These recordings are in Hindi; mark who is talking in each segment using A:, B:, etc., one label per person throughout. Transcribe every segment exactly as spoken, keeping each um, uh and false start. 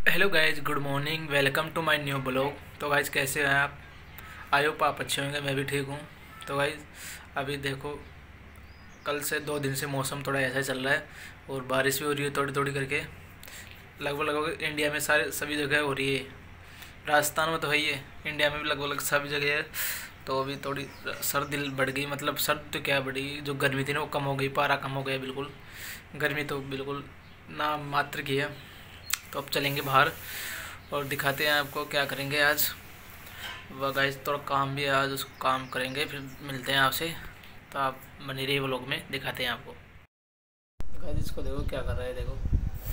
A: Hello guys, good morning, welcome to my new blog. तो गाइज कैसे हैं आप? आई होप आप अच्छे होंगे, मैं भी ठीक हूँ। तो गाइज अभी देखो, कल से दो दिन से मौसम थोड़ा ऐसा ही चल रहा है और बारिश भी हो रही है थोड़ी थोड़ी करके। लगभग लगभग इंडिया में सारे सभी जगह हो रही है। राजस्थान में तो है ही है, इंडिया में भी लगभग लगभग सभी जगह है। तो अभी थोड़ी सर्दी बढ़ गई, मतलब सर्द तो क्या बढ़ी, जो गर्मी थी ना वो कम हो गई, पारा कम हो गया बिल्कुल। गर्मी तो बिल्कुल ना मात्र की है। तो अब चलेंगे बाहर और दिखाते हैं आपको क्या करेंगे आज। वह गाइस थोड़ा काम भी है आज, उसको काम करेंगे, फिर मिलते हैं आपसे। तो आप बने रहिए व्लॉग में, दिखाते हैं आपको। गाइस इसको देखो क्या कर रहा है, देखो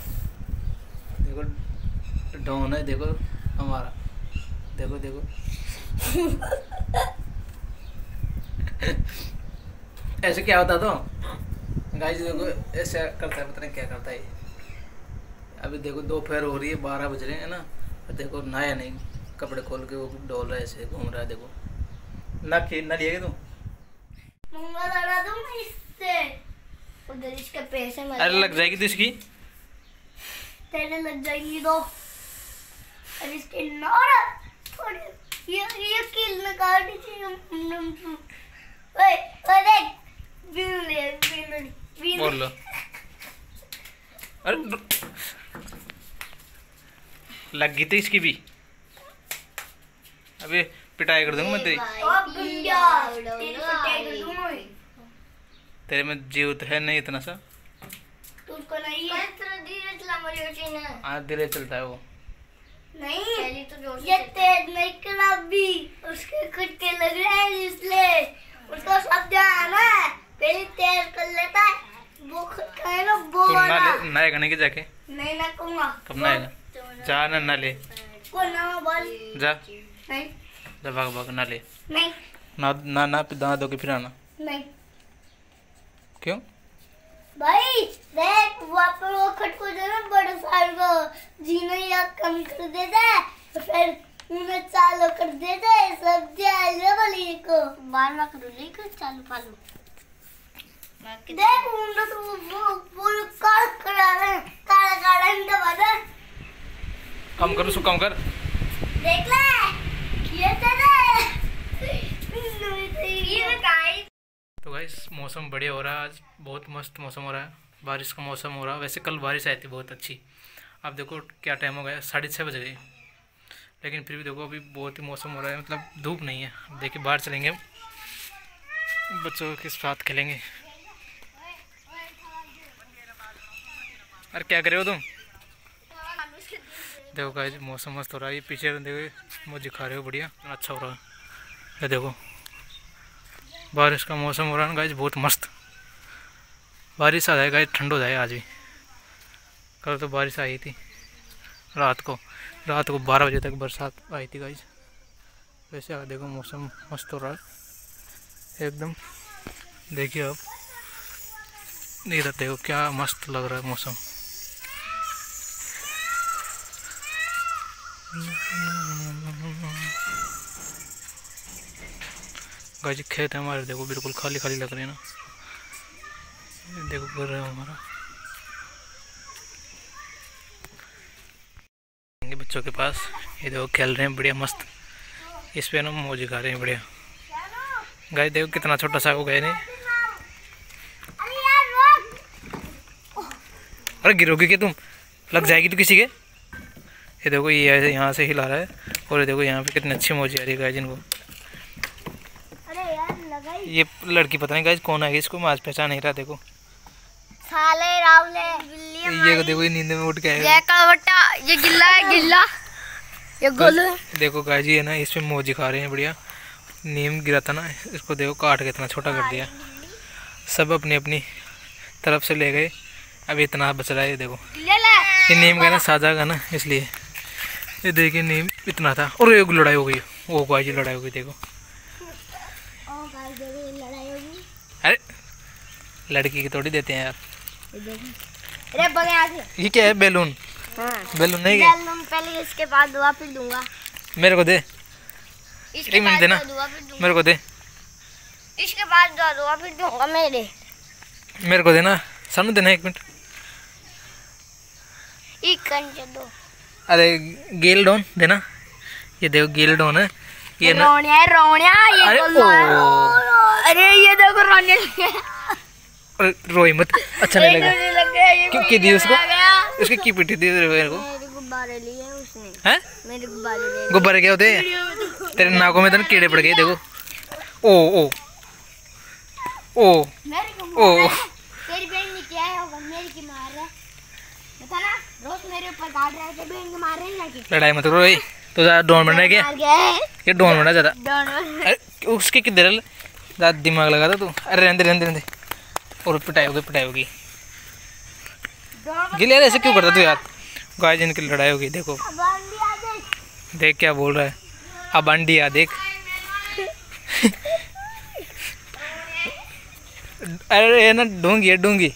A: देखो डॉन है, देखो हमारा, देखो देखो ऐसे क्या होता तो गाइस, देखो ऐसे करता है, पता नहीं क्या करता है। अभी देखो दोपहर हो रही है, बारह बज रहे हैं ना, और देखो नहाया नहीं, कपड़े खोल के वो डोल रहा है, ऐसे घूम रहा है। देखो ना खी ना लिएगा तुम,
B: लड़ा दूंगा इससे, उधर इसके पैसे मर
A: अरे लग जाएगी तो इसकी,
B: तेरे लग जाएगी तो। और इसके नारा थोड़ी ये ये किल निकाल दीजिए हम। ओए ओए देख, बिन ले बिन बिन
A: बोल लो। अरे लग गई थी इसकी भी, अभी पिटाई कर दूंगा मैं तेरी। तेरे में जीव तो है नहीं इतना सा,
B: तुझको नहीं है, धीरे चला मेरी मशीन है।
A: हाँ धीरे चलता है वो,
B: नहीं पहले तो जोर से, ये तेज नहीं करा भी, उसके कुत्ते लग रहे हैं इसलिए उसको सब ध्यान है, पहले तेज कर लेता है वो खुद खाए ना वो वाला।
A: तू ना नहाएगा नहीं कि जाके?
B: नहीं ना कहूँगा।
A: कब नहाएगा? जा ना ना ले,
B: को ना बोल
A: जा
B: नहीं
A: जा, भाग भाग ना ले,
B: नहीं
A: ना ना ना दांत धो के फिर आना।
B: नहीं
A: क्यों
B: भाई देख, वहाँ पर वो खटको जो ना बड़े साल को जीना या कम कर देता है, तो फिर उन्हें चालू कर देता है, सब जाएगा वाली को बार बार करो लेकर चालू पालू। देख उन्हें तो वो वो काल करा रहे हैं, काला काला इंदा वाला।
A: कम कर उसको, कम कर।
B: देख ले ये ये
A: तो गाइस मौसम बढ़िया हो रहा है आज, बहुत मस्त मौसम हो रहा है, बारिश का मौसम हो रहा है। वैसे कल बारिश आई थी बहुत अच्छी। अब देखो क्या टाइम हो गया, साढ़े छः बज गए, लेकिन फिर भी देखो अभी बहुत ही मौसम हो रहा है, मतलब धूप नहीं है। अब देखिए बाहर चलेंगे, बच्चों के साथ खेलेंगे। अरे क्या करे हो तुम? देखो गाइस मौसम मस्त हो रहा है, ये पीछे देखो मुझे खा रहे हो, बढ़िया अच्छा हो रहा है। ये देखो बारिश का मौसम हो रहा है गाइस, बहुत मस्त। बारिश आ जाए गाइस, ठंड हो जाए आज भी। कल तो बारिश आई थी रात को, रात को बारह बजे तक बरसात आई थी गाइस। वैसे आ देखो मौसम मस्त हो रहा है एकदम। देखिए अब इधर देखो क्या मस्त लग रहा है मौसम। गाइस खेत है हमारे, देखो बिल्कुल खाली खाली लग रहे हैं ना, देखो घर है हमारा। बच्चों के पास ये देखो खेल रहे हैं बढ़िया मस्त, इस पे ना मौज खा रहे हैं बढ़िया। गाइस देखो कितना छोटा सा हो गया नहीं। अरे गिरोगी क्या तुम? लग जाएगी तो किसी के। ये देखो ये ऐसे यहाँ से हिला रहा है, और ये देखो यहाँ पे कितनी अच्छी मौज आ रही है गाइस इनको। ये लड़की पता नहीं गाइस कौन है, इसको मैं आज पहचान नहीं रहा। देखो
B: साले रावले
A: ये देखो ये नींद में उठ के
B: ये कलवट्टा, ये गिल्ला है गिल्ला, ये गोलू।
A: देखो गाइस ये ना इसमें मौजी खा रहे हैं बढ़िया। नीम गिरा था ना, इसको देखो काट के इतना छोटा कर दिया। सब अपनी अपनी तरफ से ले गए, अभी इतना बच रहा है। ये देखो ये नीम का ना साझा का ना, इसलिए ये देखिए नीम इतना था, और एक लड़ाई हो गई, वो गाइस लड़ाई हो गई देखो। अरे लड़की की थोड़ी देते हैं यार।
B: अरे बगैर
A: ये क्या है? बैलून?
B: हाँ।
A: बैलून नहीं
B: है? बैलून पहले, इसके बाद दुआ फिर दूंगा।
A: मेरे को दे,
B: इसके
A: एक मिनट देना, मेरे को दे।
B: इसके बाद दुआ दुआ फिर दूंगा मेरे
A: मेरे को देना, सामने देना, एक मिनट।
B: एक घंटे दो
A: अरे गेल डॉन देना, ये देखो गेल डॉन है ये ना।
B: रोनिया रोनिया ये
A: अरे
B: अरे ये देखो रोने
A: अरे रोई मत, अच्छा नहीं लगा। क्यों की दी उसको, उसकी की पिटी दी मेरे को।
B: मेरे गुब्बारे लिए उसने,
A: हैं
B: मेरे गुब्बारे लिए।
A: गुब्बारे क्या होते हैं? तेरे नाकों में तो कीड़े पड़ गए देखो। ओ ओ ओ
B: मेरे को
A: ओ
B: तेरी बहन ने क्या है होगा, मेरे की मार रहा है बता ना, रोज मेरे ऊपर काट रहा है, तेरी बहन को मार रहे हैं जाके।
A: लड़ाई मत करो, तो ज्यादा डॉन बनना है क्या?
B: मार गया है
A: ये डॉन बनना ज्यादा।
B: डॉन।
A: अरे उसके किधर ज्यादा दिमाग लगा था तू। अरे रहने दे रहने दे रहने दे। और पिटाई होगी पिटाई होगी। गिल यार ऐसे क्यों करता तू यार? गाय जिनकी लड़ाई होगी देखो, देख क्या बोल रहा है। अब अंडी आ देख। अरे ये ना डोंगी है, डोंगी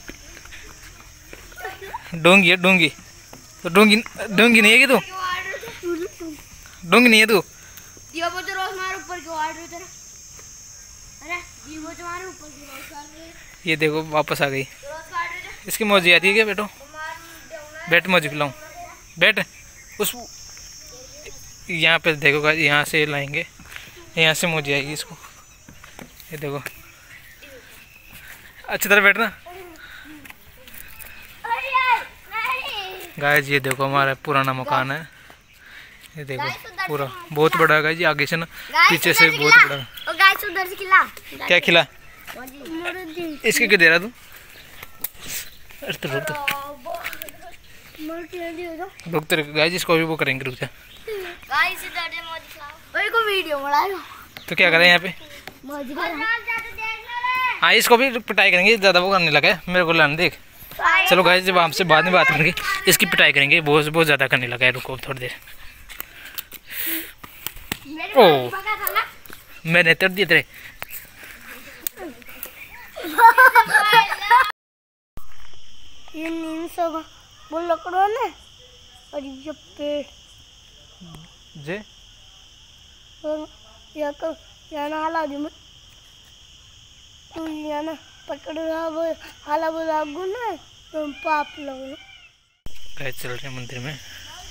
A: डोंगी है डोंगी। तो डोंगी डोंगी नहीं है कि तू? डोंगी नहीं है तू?
B: ये वो जो रोज मार ऊपर क्यों आड़ रही तेरा? अरे ये वो जो मार ऊपर क्यों रोज काट रही है?
A: ये देखो वापस आ गई।
B: रोज काट रही है
A: इसकी मौजी आती है क्या बेटो? बैठ मौजी खिलाऊं, बैठ। उस यहाँ पे देखो, यहाँ से लाएंगे, यहाँ से मौजी आएगी इसको। ये देखो अच्छी तरह बैठना। गाइस ये देखो हमारा पुराना मकान है, ये देखो पूरा बहुत बड़ा है गाइस जी। आगे से ना पीछे से बहुत बड़ा।
B: ओ गाइस उधर से खिला।
A: क्या खिला? इसके क्या दे रहा तू? अरे तो रुक तो रुक तो गाइस, इसको भी वो करेंगे, रुक जा।
B: गाइस इधर से मौज खाओ। ओए को वीडियो बनाओ।
A: तो क्या करें यहाँ पे?
B: मौज खाओ।
A: हाँ इसको भी पिटाई करेंगे, ज़्यादा वो करने लगा है, मेरे को लाने देख। चलो गाइस जब आपसे बाद में बात करेंगे, इसकी पिटाई करेंगे, बहुत बहुत ज़्यादा करने लगा है। रुको थोड़ी देर। ओ मैंने तर दिए तेरे।
B: ये नींद सो वो लकड़ो ना और ये पेड़
A: जे
B: या तो या ना हाला दी मत तू या ना पकड़ रहा वो हाला वो लागू ना तो पाप लगो।
A: गाइस चल रहे हैं मंदिर में।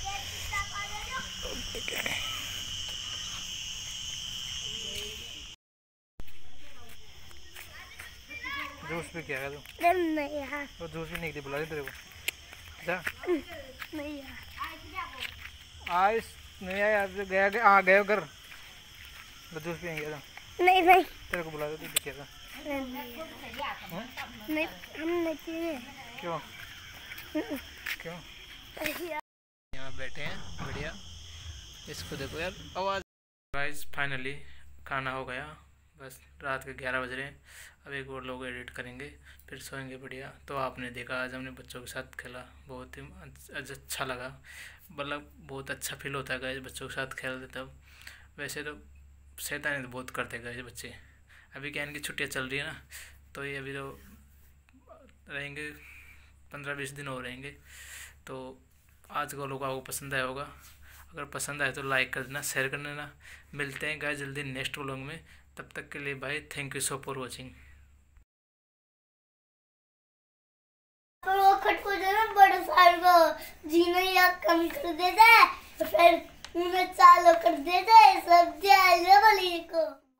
A: जूस भी क्या है तू?
B: नहीं यार
A: तो जूस भी नहीं दी, बुला दे तेरे को। जा
B: नहीं यार
A: आज नहीं आया, गया गया आ गया घर, तो जूस पियेंगे।
B: नहीं नहीं
A: तेरे को बुला दे, तू क्या?
B: नहीं नहीं हम नहीं पिए।
A: क्यों क्यों? यहाँ बैठे हैं बढ़िया, इसको देखो यार आवाज़। गाइस फाइनली खाना हो गया, बस रात के ग्यारह बज रहे हैं। अब एक और लोग एडिट करेंगे फिर सोएंगे बढ़िया। तो आपने देखा आज हमने बच्चों के साथ खेला, बहुत ही अच्छा लगा, मतलब बहुत अच्छा फील होता है गाइस बच्चों के साथ खेलते तब। वैसे तो शैतानी तो बहुत करते हैं गाइस बच्चे। अभी क्या इनकी छुट्टियाँ चल रही है ना, तो ये अभी तो रहेंगे पंद्रह बीस दिन और रहेंगे। तो आज को लोग आपको पसंद आया होगा, अगर पसंद आए तो लाइक कर देना, शेयर कर देना। मिलते हैं गाइस जल्दी नेक्स्ट व्लॉग में, तब तक के लिए bye, thank you so for watching.
B: खटको जो ना बड़ा साल को जीना या कम कर देता है, फिर उन्हें चालू कर देते हैं सब जाए को।